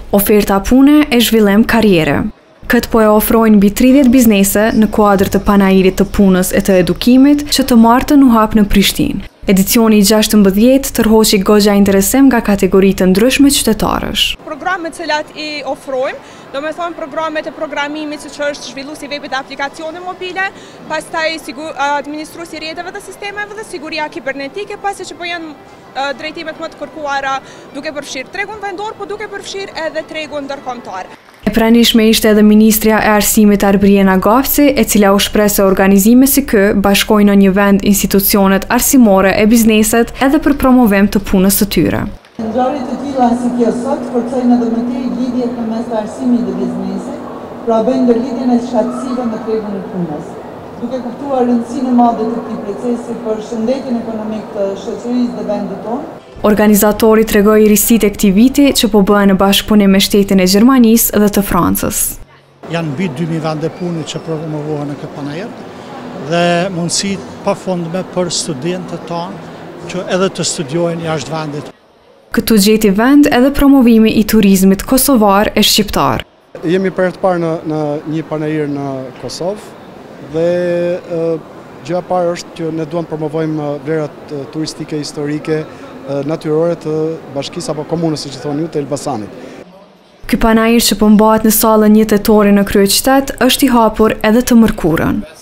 Oferta pune e zhvillim karriere. Këtë po e ofrojnë mbi 30 biznese në kuadër të panairit të punës e të edukimit që të martën u hap në Prishtinë. Edicioni i 16 tërhoqi goxha interesim nga kategoritë ndryshme qytetarësh. Programet që i ofrojmë, do me thonë programet e programimit që është zhvilluesi i webit dhe aplikacione mobile, pastaj administruesi i rrjeteve dhe sistemeve dhe siguria kibernetike, pasi që po janë drejtimet më të kërkuara duke përfshirë tregun vendor, po duke përfshirë edhe tregun ndërkombëtar. E pranishme ishte edhe Ministrja e Arsimit Arbriena Gafci, e cila u shpreh se organizime si ky bashkojnë në një vend institucionet arsimore e bizneset edhe për promovim të punës së tyre. Ngjarje të tilla si kjo sot forcojnë edhe më tej lidhjet përmes të arsimit dhe biznesit, pra bëjnë ndërlidhjen e shtatësive me tregun e punës. Duke kuptuar rëndësinë e madhe të këtij procesi për shëndetin ekonomik të shoqërisë dhe vendit tonë, organizatori tregoi risitë e këtij viti që po bëhen në bashkëpunim me shtetin e Gjermanisë dhe të Francës. Janë mbi 2000 vende pune që promovohen në këtë panajër dhe mundësitë pafundme për studentët tanë që edhe të studiojnë jashtë vendit. Këtu gjeti vend edhe promovimi i turizmit kosovar e shqiptar. Jemi për të parë në një panajër në Kosovë dhe gjëja e parë është që ne duam të promovojmë vlerat turistike, historike, natyrore të bashkisë apo komunës, siç e thoni ju, të Elbasanit. Ky panajër që po mbahet në sallën 1 tetori në kryeqytet është i hapur edhe të mërkurën.